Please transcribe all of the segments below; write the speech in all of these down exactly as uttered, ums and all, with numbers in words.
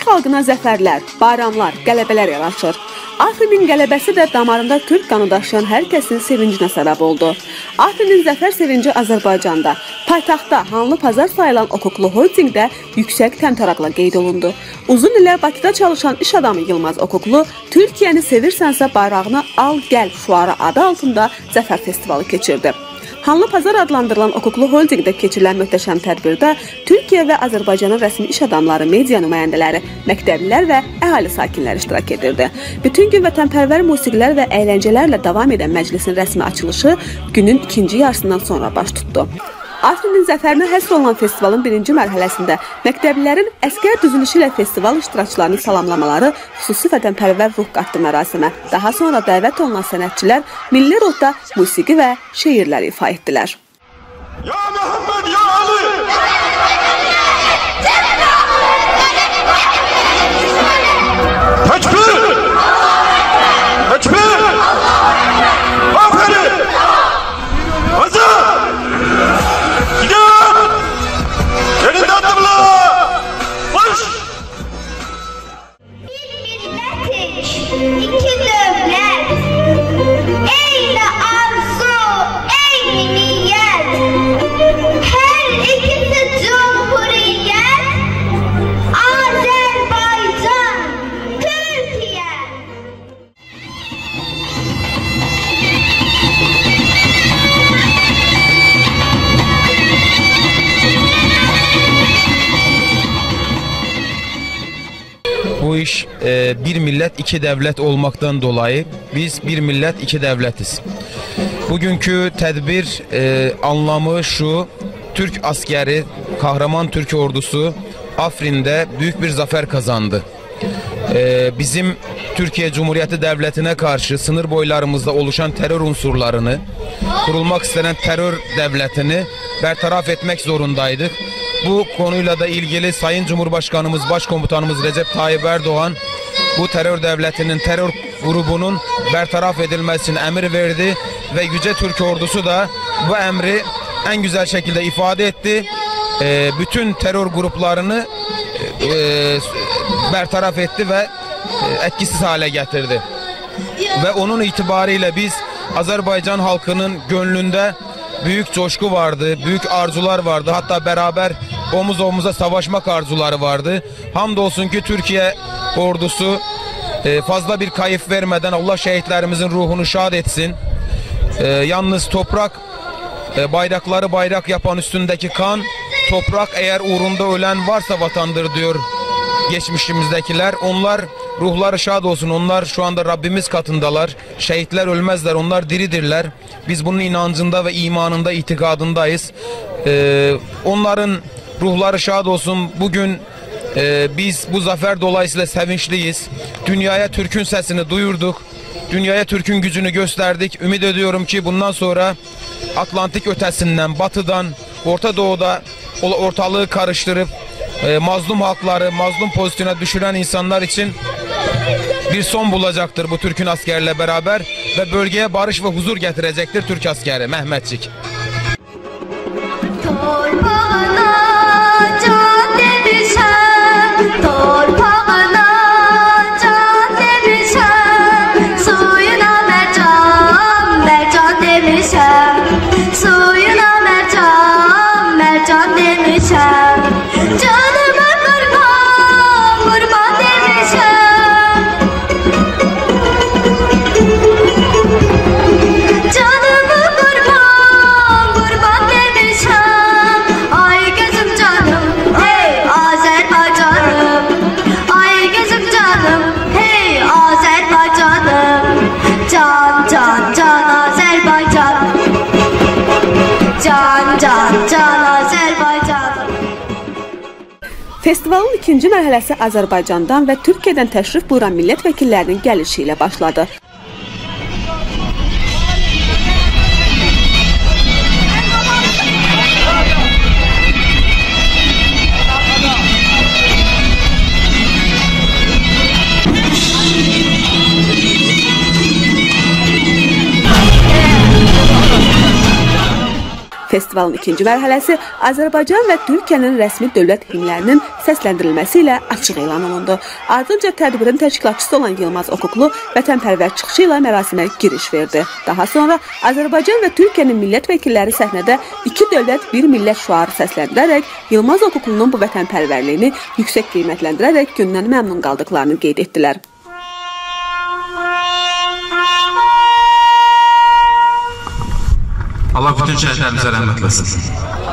xalqına zəfərlər, bayramlar, qələbələr yaraşır. Afrinin qələbəsi də damarında türk qanı daşıyan hər kəsin sevincinə səbəb oldu. Afrinin zəfər sevinci Azərbaycanda, paytaxtda Hanlı Pazar sayılan Okoklu Holdingdə yüksək təmtəraqla qeyd olundu. Uzun illər Bakıda çalışan iş adamı Yılmaz Okoklu, Türkiyəni sevirsənsə bayrağını al gəl şüarı adı altında zəfər festivalı keçirdi. Hanlı Pazar adlandırılan Okoklu Holdingdə keçirilən möhtəşəm tədbirdə Türkiyə və Azərbaycanın rəsmi iş adamları, media nümayəndələri, məktəblilər və əhali sakinləri iştirak edirdi. Bütün gün vətənpərvər musiqilər və əyləncələrlə davam edən məclisin rəsmi açılışı günün ikinci yarısından sonra baş tutdu. Afrinin zəfərinə həsr olunan festivalın birinci mərhələsində məktəblilərin əskər düzülüşü ilə festival iştirakçılarını salamlamaları xüsusi vətənpərvər ruh qatdı mərasimə. Daha sonra dəvət olunan sənətçilər milli ruhda musiqi və şeirlər ifa etdilər. Ya Muhammed, ya Ali! Tekbir! Tekbir! Aferin! Hazır! İki devlet, eyni arzu, eyni niyet, her ikisi cumhuriyet, Azerbaycan, Türkiye. Bu iş e, bir millet iki devlet olmaktan dolayı biz bir millet iki devletiz. Bugünkü tedbir e, anlamı şu: Türk askeri, kahraman Türk ordusu Afrin'de büyük bir zafer kazandı. E, bizim Türkiye Cumhuriyeti Devleti'ne karşı sınır boylarımızda oluşan terör unsurlarını, kurulmak istenen terör devletini bertaraf etmek zorundaydık. Bu konuyla da ilgili Sayın Cumhurbaşkanımız, Başkomutanımız Recep Tayyip Erdoğan bu terör devletinin, terör grubunun bertaraf edilmesi için emir verdi ve Yüce Türk ordusu da bu emri en güzel şekilde ifade etti. E, bütün terör gruplarını e, bertaraf etti ve e, etkisiz hale getirdi. Ve onun itibariyle biz Azerbaycan halkının gönlünde büyük coşku vardı, büyük arzular vardı. Hatta beraber omuz omuza savaşmak arzuları vardı. Hamdolsun ki Türkiye ordusu fazla bir kayıp vermeden Allah şehitlerimizin ruhunu şad etsin. Yalnız toprak, bayrakları bayrak yapan üstündeki kan, toprak eğer uğrunda ölen varsa vatandır diyor geçmişimizdekiler. Onlar ruhları şad olsun. Onlar şu anda Rabbimiz katındalar. Şehitler ölmezler. Onlar diridirler. Biz bunun inancında ve imanında, itikadındayız. Ee, onların ruhları şad olsun. Bugün e, biz bu zafer dolayısıyla sevinçliyiz. Dünyaya Türk'ün sesini duyurduk. Dünyaya Türk'ün gücünü gösterdik. Ümit ediyorum ki bundan sonra Atlantik ötesinden, batıdan, Orta Doğu'da ortalığı karıştırıp e, mazlum halkları, mazlum pozisyona düşüren insanlar için bir son bulacaktır bu Türk'ün askerle beraber ve bölgeye barış ve huzur getirecektir Türk askeri Mehmetçik. Festivalın ikinci mərhələsi Azərbaycandan və Türkiyədən təşrif buyuran millət vəkillərinin gəlişi ilə başladı. Festivalın ikinci mərhələsi Azərbaycan və Türkiyənin rəsmi dövlət himnlərinin səsləndirilməsi ilə açıq elan olundu. Ardınca tədbirin təşkilatçısı olan Yılmaz Okuklu vətənpərvər çıxışı ilə mərasimə giriş verdi. Daha sonra Azərbaycan və Türkiyənin millət vəkilləri səhnədə iki dövlət, bir millət şüarı səsləndirərək Yılmaz Okuklunun bu vətənpərvərliyini yüksək qiymətləndirərək gündən məmnun qaldıqlarını qeyd etdilər. Allah bütün şəhidlərimizə rəhmət eləsin.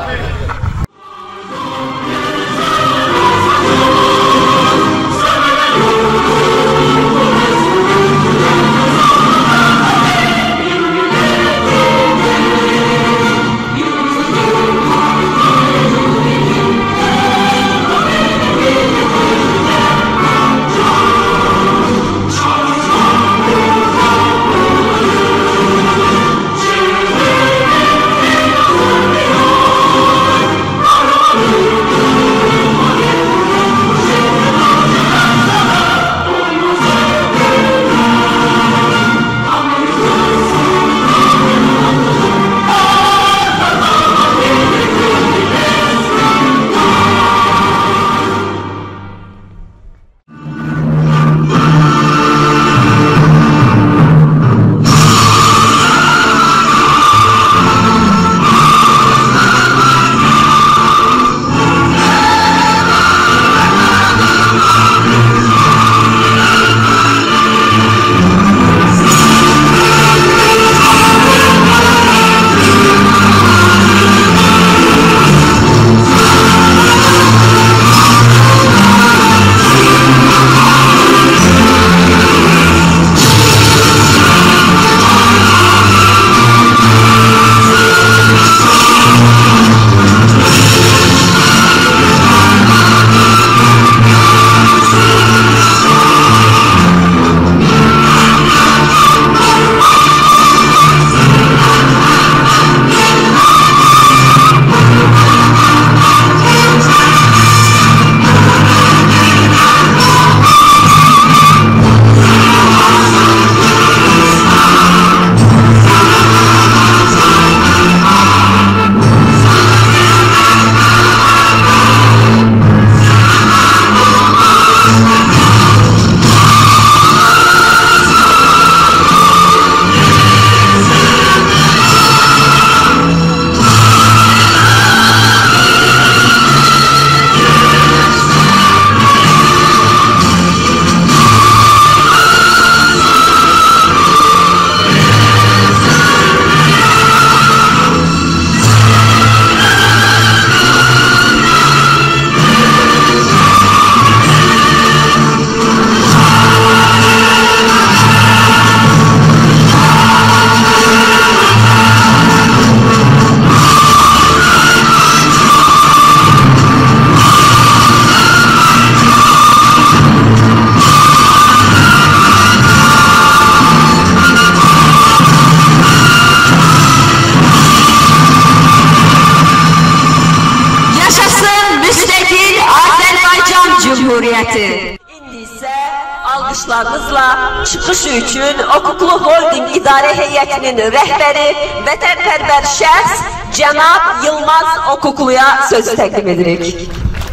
Cumhuriyeti. İndi ise alkışlarınızla çıkışı için Okuklu Holding İdare Heyetinin rehberi, vətənpərvər şəxs Cənab Yılmaz Okuklu'ya sözü təqdim edirik.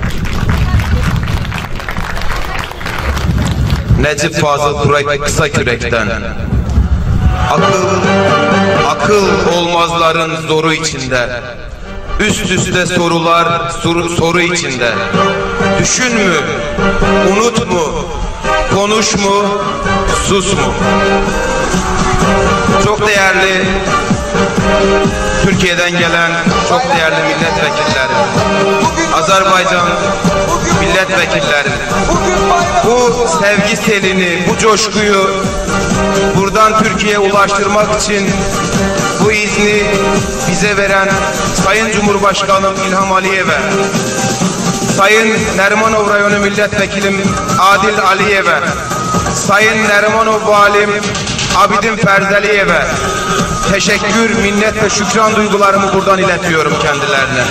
Necip Fazıl Turay kısa kürekten. Akıl, akıl olmazların zoru içinde. Üst üste sorular soru, soru içinde. Düşün mü, unut mu, konuş mu, sus mu? Çok değerli Türkiye'den gelen çok değerli milletvekilleri, Azerbaycan milletvekilleri, bu sevgi selini, bu coşkuyu buradan Türkiye'ye ulaştırmak için bu izni bize veren Sayın Cumhurbaşkanım İlham Aliyev'e, Sayın Nerimanov Rayonu Milletvekilim Adil Aliyev'e, Sayın Nerimanov Valim Abidin Ferzaliyev'e teşekkür, minnet ve şükran duygularımı buradan iletiyorum kendilerine.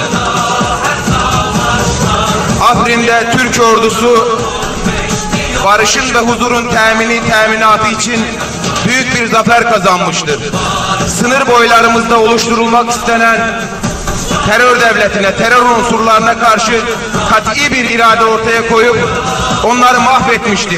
Afrin'de Türk ordusu barışın ve huzurun temini teminatı için büyük bir zafer kazanmıştır. Sınır boylarımızda oluşturulmak istenen terör devletine, terör unsurlarına karşı kat'i bir irade ortaya koyup onları mahvetmiştir.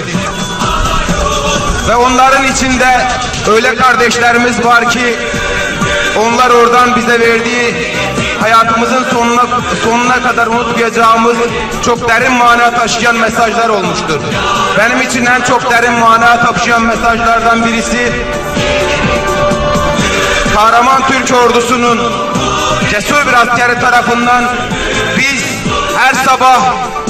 Ve onların içinde öyle kardeşlerimiz var ki onlar oradan bize verdiği hayatımızın sonuna, sonuna kadar unutmayacağımız çok derin mana taşıyan mesajlar olmuştur. Benim için en çok derin mana taşıyan mesajlardan birisi kahraman Türk ordusunun cesur bir askeri tarafından biz her sabah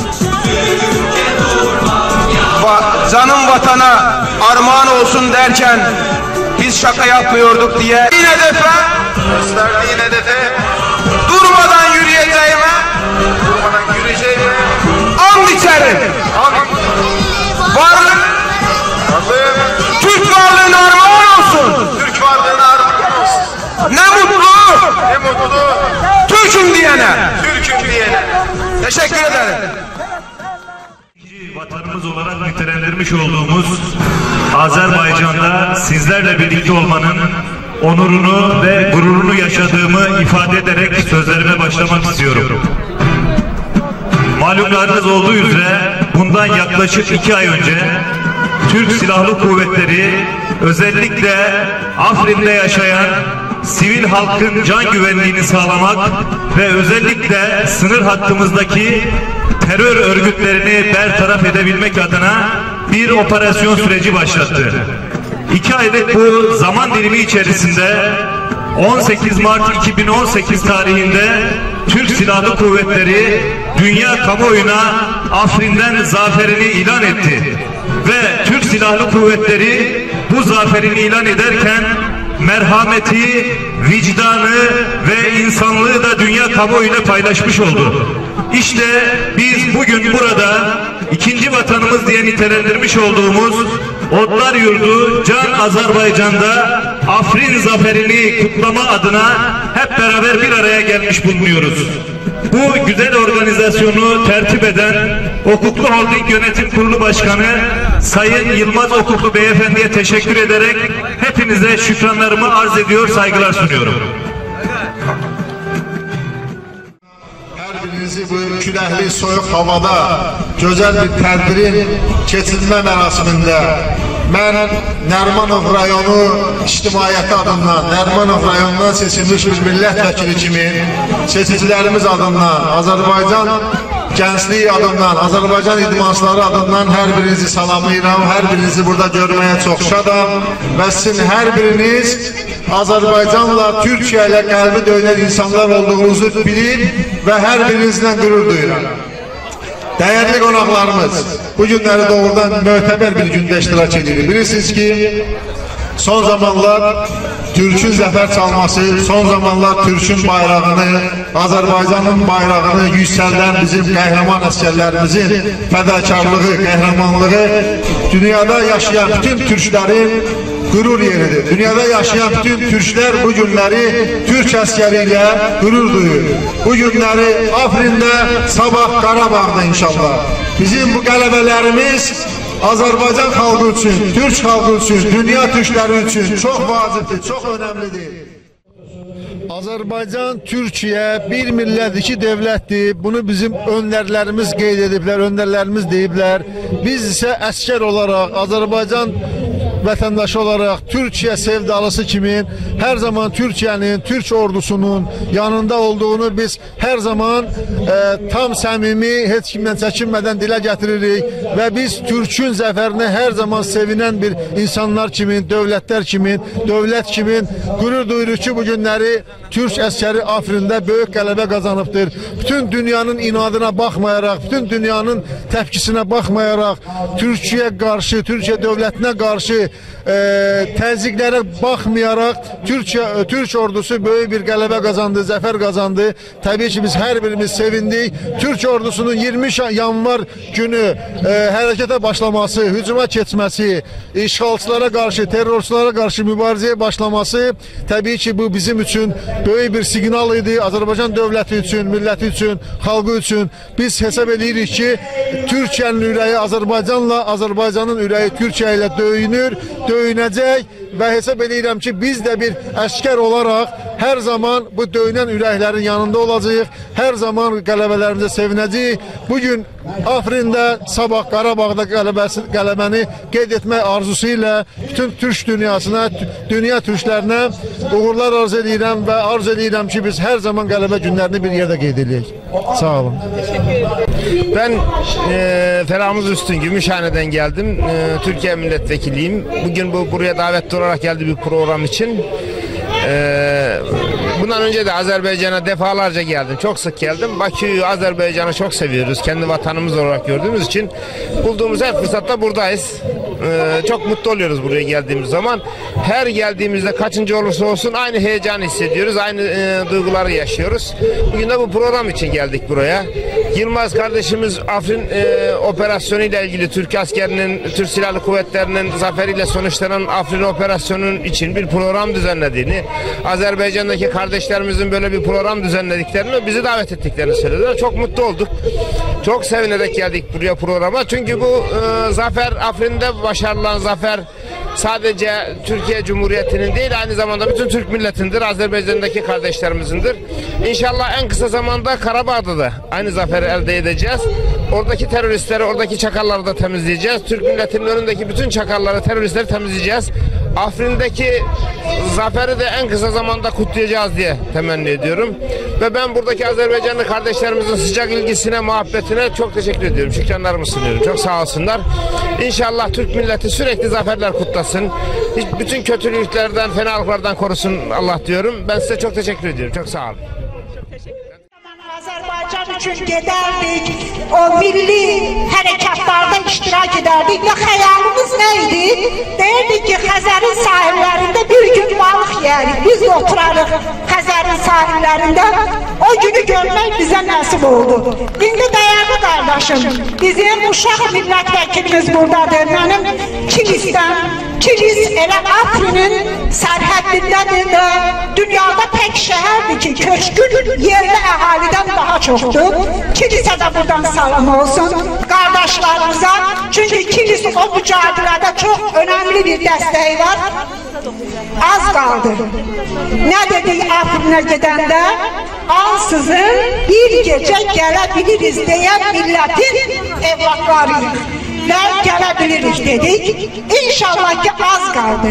va canım vatana armağan olsun derken biz şaka yapmıyorduk diye hedefe, gösterdiğin hedefe durmadan yürüyeceğime, durmadan yürüyeceğime and içerim. Varlık, varlığım, Türk varlığına armağan olsun. Türk varlığına armağan olsun. Ne mutlu, ne mutlu Türk'üm diyene, Türk'üm diyene. Teşekkür ederim. Vatanımız olarak nitelendirmiş olduğumuz Azerbaycan'da sizlerle birlikte olmanın onurunu ve gururunu yaşadığımı ifade ederek sözlerime başlamak istiyorum. Malumlarınız olduğu üzere bundan yaklaşık iki ay önce Türk Silahlı Kuvvetleri özellikle Afrin'de yaşayan sivil halkın can güvenliğini sağlamak ve özellikle sınır hattımızdaki terör örgütlerini bertaraf edebilmek adına bir operasyon süreci başlattı. İki aylık bu zaman dilimi içerisinde on sekiz Mart iki bin on sekiz tarihinde Türk Silahlı Kuvvetleri dünya kamuoyuna Afrin'den zaferini ilan etti. Ve Türk Silahlı Kuvvetleri bu zaferini ilan ederken merhameti, vicdanı ve insanlığı da dünya kamuoyuyla paylaşmış oldu. İşte biz bugün burada ikinci vatanımız diye nitelendirmiş olduğumuz Otlar Yurdu Can Azerbaycan'da Afrin zaferini kutlama adına hep beraber bir araya gelmiş bulunuyoruz. Bu güzel organizasyonu tertip eden Okuklu Holding Yönetim Kurulu Başkanı Sayın Yılmaz Okuklu Beyefendi'ye teşekkür ederek hepinize şükranlarımı arz ediyor, saygılar sunuyorum. Her birinizi bu küləkli soyuq havada gözəl bir tədbirin keçirilmə mərasimində mən Nərimanov rayonu ictimaiyyəti adından, Nərimanov rayonundan seçilmiş bir millət vəkili kimi seçicilərimiz adından, Azərbaycan gəncliyi adından, Azərbaycan idmansları adından hər birinizi salamlayıram, hər birinizi burada görməyə çox şadam və sizin hər biriniz Azərbaycanla, Türkiyə ilə qəlbi döyünən insanlar olduğunuzu bilir və hər birinizlə qürur duyuram. Değerli qonaqlarımız, bu günləri doğrudan mötəbər bir gündə iştirak edir. Bilirsiniz ki, son zamanlar Türk'ün zəfər çalması, son zamanlar Türk'ün bayrağını, Azərbaycanın bayrağını yüksəldən bizim qəhrəman əsgərlərimizin fədakarlığı, qəhrəmanlığı dünyada yaşayan bütün Türklərin gurur yeridir. Dünyada yaşayan bütün Türkler bu günleri Türk əskəriyle gurur duyur. Bu günleri Afrin'de, sabah Qarabağ'da inşallah. Bizim bu qələbələrimiz Azərbaycan xalqı üçün, Türk xalqı üçün, dünya Türkləri üçün çox vacibdir, çox önemlidir. Azərbaycan, Türkiyə bir millət, iki devlettir. Bunu bizim önderlerimiz qeyd ediblər, önderlerimiz deyiblər. Biz ise əskər olaraq Azərbaycan vətəndaşı olarak Türkiye sevdalısı kimi her zaman Türkiye'nin, Türk ordusunun yanında olduğunu biz her zaman e, tam samimi, heç kimdən çəkinmədən dilə getiririk və biz Türk'ün zəfərini her zaman sevinen bir insanlar kimi, dövlətlər kimi, dövlət kimi gurur duyuruq ki, bu günləri Türk əskəri Afrin'də böyük qələbə qazanıbdır. Bütün dünyanın inadına baxmayaraq, bütün dünyanın təpkisinə baxmayaraq, Türkiye qarşı, Türkiye dövlətinə qarşı e, təzyiqlərə baxmayaraq Türkiye, Türk ordusu böyük bir qələbə qazandı, zəfər qazandı. Təbii ki, biz hər birimiz sevindik. Türk ordusunun iyirmi yanvar günü e, hərəkətə başlaması, hücuma keçməsi, işğalçılara qarşı, terrorçulara qarşı mübarizəyə başlaması təbii ki, bu bizim üçün böyük bir siqnal idi. Azərbaycan dövləti üçün, milləti üçün, xalqı üçün biz hesab edirik ki, Türkiyənin ürəyi Azərbaycanla, Azərbaycanın ürəyi Türkiyə ilə döyünür, döyünəcək və hesab edirəm ki, biz də bir əskər olaraq Hər zaman bu döyünən ürəklərin yanında olacağıq. Hər zaman qələbələrimizə sevinəcəyik. Bugün Afrində, sabah Qarabağda qələbəsi, qələbəni qeyd etmək arzusu ilə bütün Türk dünyasına, dünya türklərinə uğurlar arzu edirəm və arzu edirəm ki, biz hər zaman qələbə günlərini bir yerdə qeyd edək. Sağ olun. Ben e, Feramuz Üstün Gümüşhane'den geldim. E, Türkiye milletvekiliyim. Bugün bu buraya davetli olarak geldi bir program için. Ee, bundan önce de Azerbaycan'a defalarca geldim. Çok sık geldim. Bakü'yü, Azerbaycan'ı çok seviyoruz. Kendi vatanımız olarak gördüğümüz için bulduğumuz her fırsatta buradayız. Ee, çok mutlu oluyoruz buraya geldiğimiz zaman. Her geldiğimizde kaçıncı olursa olsun aynı heyecanı hissediyoruz. Aynı e, duyguları yaşıyoruz. Bugün de bu program için geldik buraya. Yılmaz kardeşimiz Afrin e, operasyonu ile ilgili Türk askerinin, Türk Silahlı Kuvvetleri'nin zaferiyle sonuçlanan Afrin operasyonunun için bir program düzenlediğini, Azerbaycan'daki kardeşlerimizin böyle bir program düzenlediklerini, bizi davet ettiklerini söylediler. Çok mutlu olduk. Çok sevinerek geldik buraya programa. Çünkü bu e, zafer, Afrin'de başarılan zafer sadece Türkiye Cumhuriyeti'nin değil, aynı zamanda bütün Türk milletindir, Azerbaycan'daki kardeşlerimizin. İnşallah en kısa zamanda Karabağ'da da aynı zaferi elde edeceğiz. Oradaki teröristleri, oradaki çakalları da temizleyeceğiz. Türk milletinin önündeki bütün çakalları, teröristleri temizleyeceğiz. Afrin'deki zaferi de en kısa zamanda kutlayacağız diye temenni ediyorum. Ve ben buradaki Azerbaycanlı kardeşlerimizin sıcak ilgisine, muhabbetine çok teşekkür ediyorum. Şükranlarımı sunuyorum. Çok sağ olsunlar. İnşallah Türk milleti sürekli zaferler kutlasın. Hiç bütün kötülüklerden, fenalıklardan korusun Allah diyorum. Ben size çok teşekkür ediyorum. Çok sağ olun. Azerbaycan için giderdik, o milli harekatlarda iştirak ederdik ve hayalimiz neydi? Derdik ki Xəzərin sahillerinde bir gün balık yerik, biz de oturarıq Xəzərin sahillerinde, o günü görmek bize nasip oldu. Şimdi değerli kardeşim, bizim uşaq milletvekilimiz buradadır, benim Kilis'ten, Kilis elə Afrin'in sərhəddindədir və dünyada tək şəhərdir ki, köçkün yerli əhaliden daha çoxdur. Kilis'e de buradan salam olsun kardeşlerimize. Çünkü Kilis o mücadelede çok önemli bir desteği var. Az kaldı. Ne dedik Afrin'e gidende? Ansızın bir gece gelebiliriz diye milletin evlatlarıyız. Ve gelebiliriz dedik. İnşallah ki az kaldı.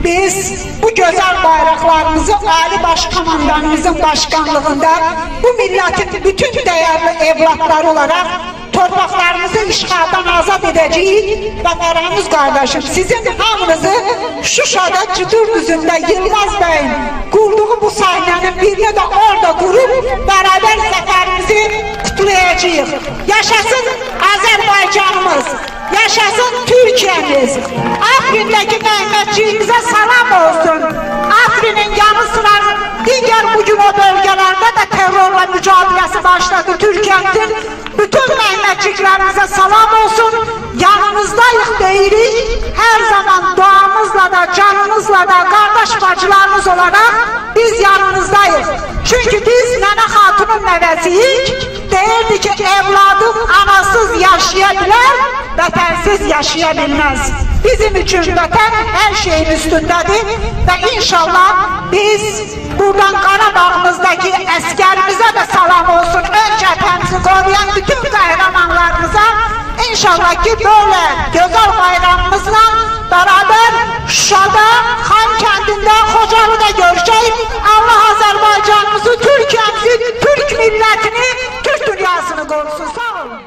Biz bu güzel bayraklarımızı Ali Başkomandanımızın başkanlığında bu milletin bütün değerli evlatları olarak torpaqlarımızı işğaldan azad edeceğiz. Ve Feramuz kardeşim, sizin hamınızı Şuşada Cıdır düzünde Yılmaz Bey'in kurduğu bu sahnenin birini de orada kurup beraber zaferimizi kutlayacağız. Yaşasın Azerbaycanımız, yaşasın Türkiye'miz. Afrin'deki Mehmetçiğimize salam olsun. Afrin'in yanı sıra diğer bugün o bölgelerde de terörle mücadelesi başladı Türkiye'nin. Bütün Mehmetçiklerimize salam olsun. Yanınızdayız deyirik. Her zaman duamızla da, canımızla da, kardeş bacılarımız olarak biz yanınızdayız. Çünkü biz Nene Hatun'un nevəsiyik. Deyirdi ki evladım anasız yaşayabilir, vətənsiz yaşayabilmez. Bizim için vətən her şeyin üstündedir ve inşallah biz buradan Qarabağımızdaki əskerimize de salam olsun. Ön cəbhəmizi koruyan bütün kahramanlarımıza inşallah ki böyle güzel bayramımızla beraber Şuşada, Xankəndində, Xocalı'da görüşeceğiz. Allah Azerbaycanımızı, Türkiye'mizi, Türk milletini, Türk dünyasını korusun. Sağ olun.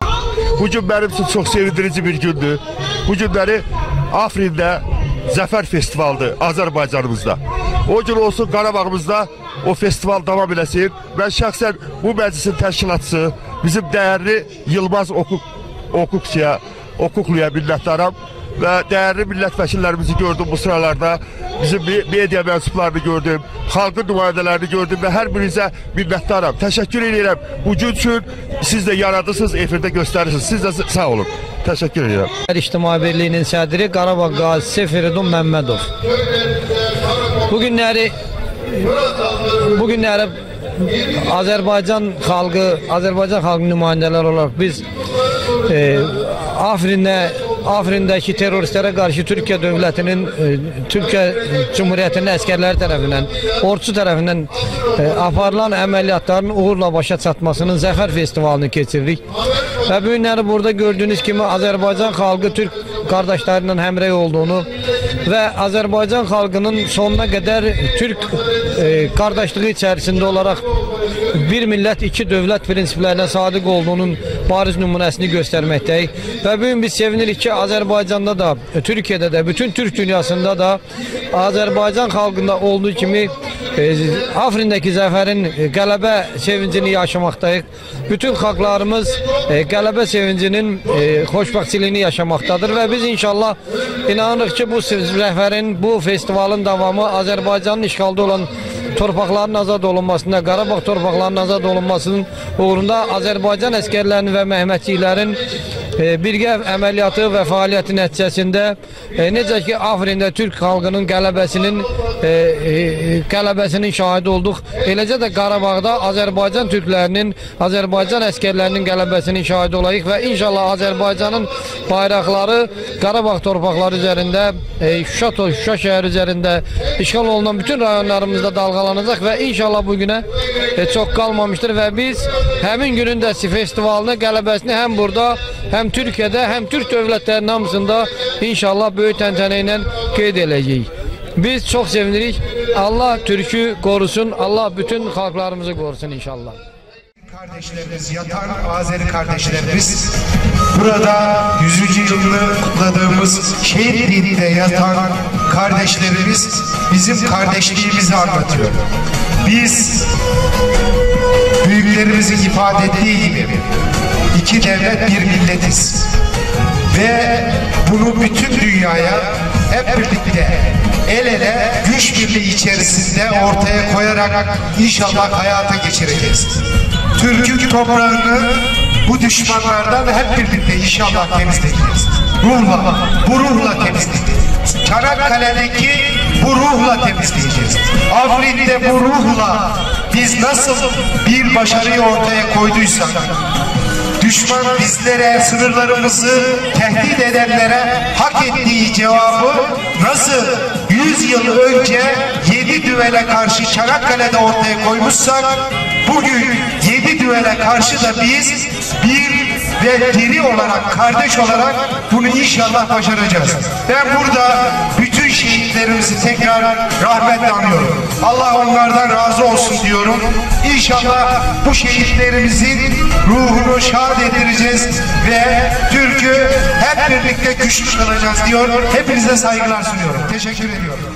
Bugün benim için çok sevindirici bir gündü. Bu günleri Afrin'de Zafer Festival'dı Azerbaycanımızda. O gün olsun Qarabağımızda o festival devam eləsin. Ben şahsen bu meclisin təşkilatçısı, bizim değerli Yılmaz Okuk, Okukçuya, Okukluya minnətdaram. Ve değerli milletvekillerimizi gördüm bu sıralarda. Bizim medya mensuplarını gördüm. Halkın nümayəndələrini gördüm ve her birinize minnətdaram. Teşekkür ederim. Bu gün için siz de yaradırsınız, efirde gösterirsiniz. Siz de sağ olun. Teşekkür ederim. İctimai Birliği'nin sədri Qarabağ qazisi Feridun Məmmədov. Bugünləri bugünləri Azerbaycan halkı, Azerbaycan halkı nümayəndələri olarak biz e, Afrin'de Afrin'dəki teröristlərə qarşı Türkiyə dövlətinin, e, Türkiyə Cumhuriyyətinin əsgərləri tərəfindən, ordusu tərəfindən e, aparılan əməliyyatların uğurla başa çatmasının Zəfər Festivalını keçiririk. Və bu günləri burada gördüyünüz kimi Azərbaycan xalqı Türk qardaşlarıyla həmrəy olduğunu və Azərbaycan xalqının sonuna qədər Türk e, qardaşlığı içərisində olaraq bir millət, iki dövlət prinsiplərinə sadiq olduğunun bariz nümunəsini göstərməkdəyik. Və bugün biz sevinirik ki, Azərbaycanda da, Türkiyədə də, bütün Türk dünyasında da Azərbaycan xalqında olduğu kimi e, Afrindəki zəfərin e, qələbə sevincini yaşamaqdayıq. Bütün xalqlarımız e, qələbə sevincinin e, xoşbəxtçiliyini yaşamaqdadır və biz inşallah inanırıq ki, bu zəfərin, bu festivalın davamı Azərbaycanın işğalda olan torpaqların azad olunmasında, Qarabağ torpaqlarının azad olunmasının uğrunda Azərbaycan əskərlərinin və məhmətçilərin e, birgə əməliyyatı və fəaliyyəti nəticəsində e, necə ki Afrində Türk xalqının qələbəsinin e, e, qələbəsinin şahidi olduq. Eləcə də Qarabağda Azərbaycan türklərinin, Azərbaycan əskərlərinin qələbəsinin şahidi olayıq və inşallah Azərbaycanın bayraqları Qarabağ torpaqları üzərində, e, Şuşa, Şuşa şəhəri üzərində işğal olunan bütün rayonlarımızda dalğalanacaq və inşallah bugünə e, çox qalmamışdır və biz həmin günün də festivalını, qələbəsini həm burada, həm Türkiyədə, həm Türk dövlətlərinin hamısında inşallah böyük təntənə ilə qeyd edəcəyik. Biz çox sevinirik. Allah Türk'ü korusun, Allah bütün halklarımızı korusun inşallah. Kardeşlerimiz, yatan Azeri kardeşlerimiz, burada yüzüncü yılını kutladığımız şehit dininde yatan kardeşlerimiz bizim kardeşliğimizi anlatıyor. Biz büyüklerimizin ifade ettiği gibi iki devlet bir milletiz ve bunu bütün dünyaya hep birlikte el ele güç birliği içerisinde ortaya koyarak inşallah hayata geçireceğiz. Türk'ün toprağını bu düşmanlardan hep birlikte inşallah temizleyeceğiz. Ruhla, bu ruhla temizleyeceğiz. Çanakkale'deki bu ruhla temizleyeceğiz. Afrin'de bu ruhla biz nasıl bir başarıyı ortaya koyduysak, düşman bizlere, sınırlarımızı tehdit edenlere hak ettiği cevabı nasıl yüz yıl önce yedi düvele karşı Çanakkale'de ortaya koymuşsak, bugün yedi düvele karşı da biz bir ve diri olarak, kardeş olarak bunu inşallah başaracağız. Ben burada bütün şehitlerimizi tekrar rahmetle anıyorum. Allah onlardan razı olsun diyorum. İnşallah bu şehitlerimizin ruhunu şad ettireceğiz ve Türk'ü hep birlikte güçlü kılacağız diyor. Hepinize saygılar sunuyorum. Teşekkür ediyorum.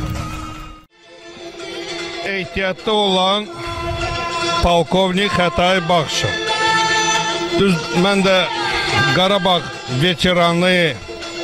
Ehtiyatlı olan Polkovnik Xətay Baxşov. Düz, mən də Qarabağ veteranı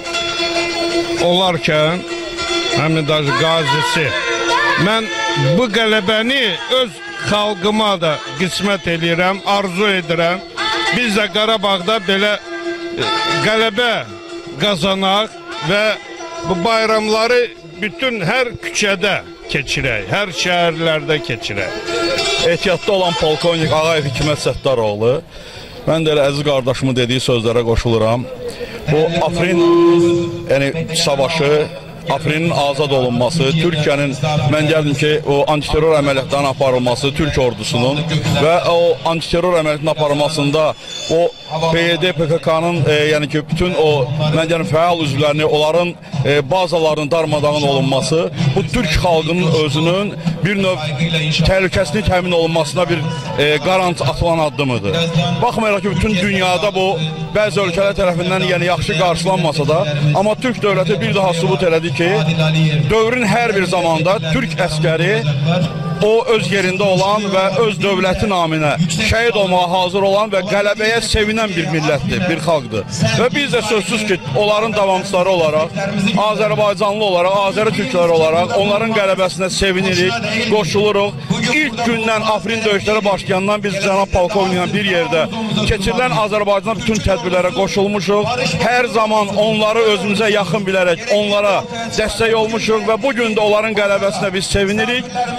olarkən, həmin də qazisi, mən bu qələbəni öz xalqıma da qismət edirəm, arzu edirəm. Biz də Qarabağda belə qələbə qazanaq və bu bayramları bütün hər küçədə keçirək, hər şəhərlərdə keçirək. Ehtiyatlı olan Polkovnik Ağayev Hikmət Səttaroğlu. Mən də elə əziz qardaşımın dediyi sözlərə qoşuluram. Bu Afrin yəni, savaşı, Afrinin azad olunması, Türkiyənin, mən gəldim ki, o antiterror əməliyyatlarının aparılması, Türk ordusunun və o antiterror əməliyyatının aparılmasında o P Y D P K K'nın e, yəni ki, bütün o, mən gəldim, fəal üzvlərini, onların e, bazalarının darmadağın olunması, bu Türk xalqının özünün bir növ təhlükəsinin təmin olunmasına bir e, qarant atılan addımıdır. Baxmayaraq ki, bütün dünyada bu bəzi ölkələr tərəfindən yəni, yaxşı qarşılanmasa da, amma Türk dövləti bir daha sübut elədi ki, dövrün hər bir zamanda Türk əskəri o öz yerində olan və öz dövləti naminə şəhid olmağa hazır olan və qələbəyə sevinən bir millətdir, bir xalqdır. Və biz də sözsüz ki, onların davamçıları olaraq, Azərbaycanlı olaraq, Azəri türkləri olaraq onların qələbəsinə sevinirik, qoşuluruq. İlk gündən Afrin döyüşləri başlayandan biz cənab polkovniklə bir yerdə keçirilən Azərbaycan bütün tədbirlərə qoşulmuşuq. Hər zaman onları özümüzə yaxın bilərək onlara dəstək olmuşuq və bugün də onların qələbəsinə biz sevinirik. Belə bir qələbə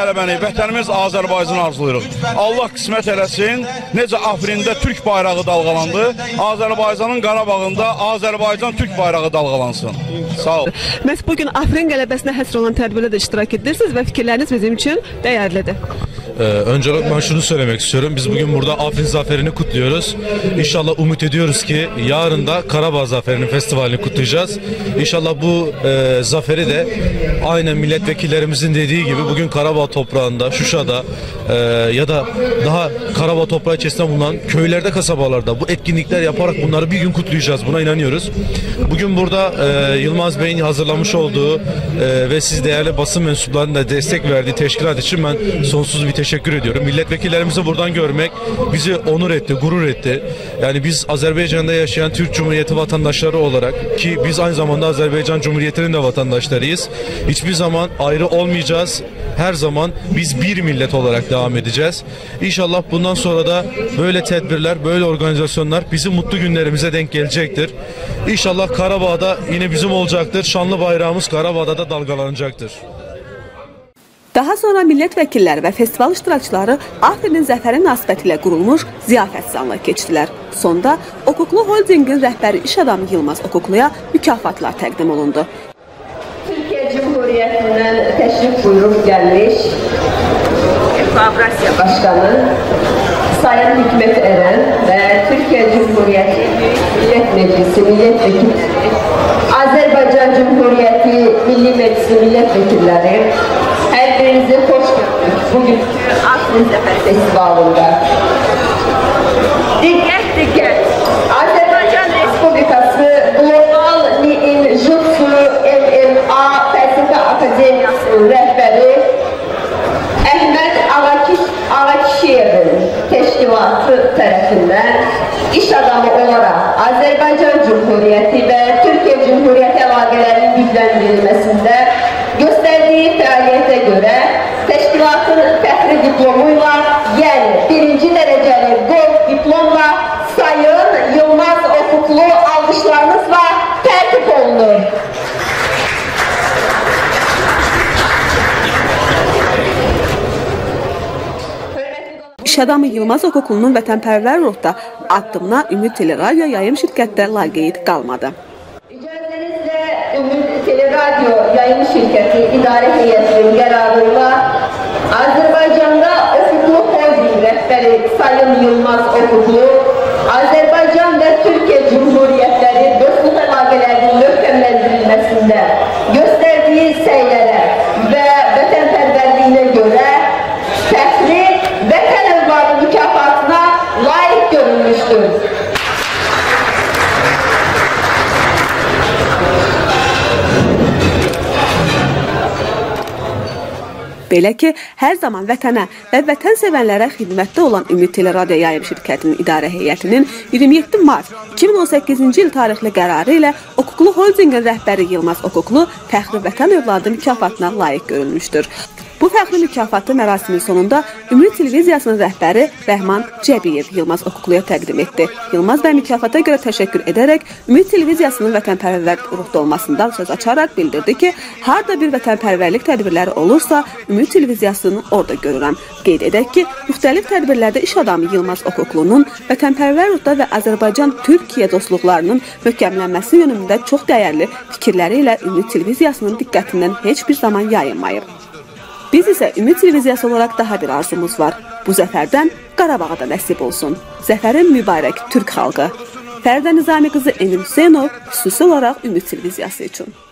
qələbəni vətənimiz Azərbaycan arzulayırıq. Allah qismət eləsin, necə Afrində Türk bayrağı dalğalandı, Azərbaycanın Qarabağında Azərbaycan Türk bayrağı dalğalansın. Sağ ol. Məhz bugün Afrin qələbəsinə həsr olan tədbirdə də iştirak edirsiniz və fikirləriniz bizim için değerlidir. Ee, öncelikle ben şunu söylemek istiyorum. Biz bugün burada Afrin Zaferi'ni kutluyoruz. İnşallah umut ediyoruz ki yarın da Karabağ Zaferi'nin festivalini kutlayacağız. İnşallah bu e, zaferi de aynen milletvekillerimizin dediği gibi bugün Karabağ toprağında, Şuşa'da e, ya da daha Karabağ toprağı içerisinde bulunan köylerde, kasabalarda bu etkinlikler yaparak bunları bir gün kutlayacağız. Buna inanıyoruz. Bugün burada e, Yılmaz Bey'in hazırlamış olduğu e, ve siz değerli basın mensuplarının da destek verdiği teşkilat için ben sonsuz bir teşekkür ediyorum. Milletvekillerimizi buradan görmek bizi onur etti, gurur etti. Yani biz Azerbaycan'da yaşayan Türk Cumhuriyeti vatandaşları olarak, ki biz aynı zamanda Azerbaycan Cumhuriyeti'nin de vatandaşlarıyız. Hiçbir zaman ayrı olmayacağız. Her zaman biz bir millet olarak devam edeceğiz. İnşallah bundan sonra da böyle tedbirler, böyle organizasyonlar bizim mutlu günlerimize denk gelecektir. İnşallah Karabağ'da yine bizim olacaktır. Şanlı bayrağımız Karabağ'da da dalgalanacaktır. Daha sonra milletvekilləri və festival iştirakçıları Afrinin zəfəri münasibətilə qurulmuş ziyafət zalına keçdilər. Sonda Okoklu Holdingin rəhbəri iş adamı Yılmaz Okokluya mükafatlar təqdim olundu. Türkiye Cumhuriyeti'nden teşrif buyurup gelmiş Kooperasyon Başkanı Sayın Hikmet Eren ve Türkiye Cumhuriyeti Millet Meclisi Milletvekilleri, Azerbaycan Cumhuriyeti Milli Meclisi Milletvekilleri, her birinizi hoş gördük bugünkü Afrin Zəfər Festivalında. Dikkat dikkat! Azerbaycan Respublikası Global Ninjutsu M M A Felsefe Akademiyası'nın rəhbəri Əhməd Ağakişiyev'in teşkilatı tarafından iş adamı olarak Azerbaycan Cumhuriyeti ve Türkiye Cumhuriyeti əlaqələrinin gücləndirilməsində gösterdiği fəaliyyətə göre teşkilatın fəxri diplomuyla, yani birinci dereceli gold diplomla Sayın Yılmaz Okoklu alkışlarınızla tertip olunur. İş adamı Yılmaz Okoklu'nun vətənpərvər ruhda addımına Ümid Teleradyo yayım şirkətdə laqeyd qalmadı. İcazənizlə Ümid Teleradyo yayım şirkəti idarə heyətinin qərarıyla Azərbaycanda Okoklu Holding rəhbəri Sayın Yılmaz Okoklu, Azərbaycan və Türkiye Cumhuriyetləri dostluq əlaqələrinin möhkəmləndirilməsində göstərdiyi səylərə və vətənpərvərliyinə görə fəxri vətən övladı mükafatına layiq görülmüşdür. Belə ki, hər zaman vətənə və vətən sevənlərə xidmətdə olan Ümid Teleradyo yayım şirkətinin idarə heyətinin iyirmi yeddi mart iki min on səkkizinci il tarixli qərarı ilə Okoklu Holdingin rəhbəri Yılmaz Okoklu fəxri vətən övladı mükafatına layiq görülmüşdür. Bu fəxri mükafatı mərasimin sonunda Ümid Televiziyasının rəhbəri Rəhman Cəbiyev Yılmaz Okokluya təqdim etdi. Yılmaz bəy mükafata görə təşəkkür edərək Ümid Televiziyasının vətənpərvər ruhda olmasından söz açaraq bildirdi ki, harda bir vətənpərvərlik tədbirləri olursa, Ümid Televiziyasını orada görürəm. Qeyd edək ki, müxtəlif tədbirlərdə iş adamı Yılmaz Okoklunun vətənpərvər ruhda və Azərbaycan-Türkiyə dostluqlarının möhkəmlənməsi yönümündə çox dəyərli fikirləri ilə Ümid Televiziyasının diqqətindən heç bir zaman yayınmayıb. Biz isə Ümid Televiziyası olaraq daha bir arzumuz var. Bu zəfərdən Qarabağa da nəsib olsun. Zəfərin mübarək Türk xalqı. Fərdə Nizami qızı Emin Hüseynov xüsusi olaraq Ümid Televiziyası üçün.